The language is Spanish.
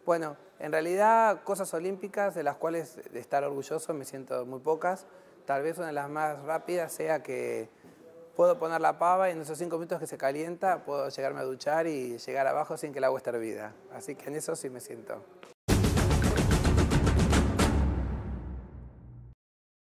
Bueno, en realidad cosas olímpicas de las cuales de estar orgulloso me siento muy pocas. Tal vez una de las más rápidas sea que puedo poner la pava y en esos 5 minutos que se calienta puedo llegarme a duchar y llegar abajo sin que el agua esté hervida. Así que en eso sí me siento.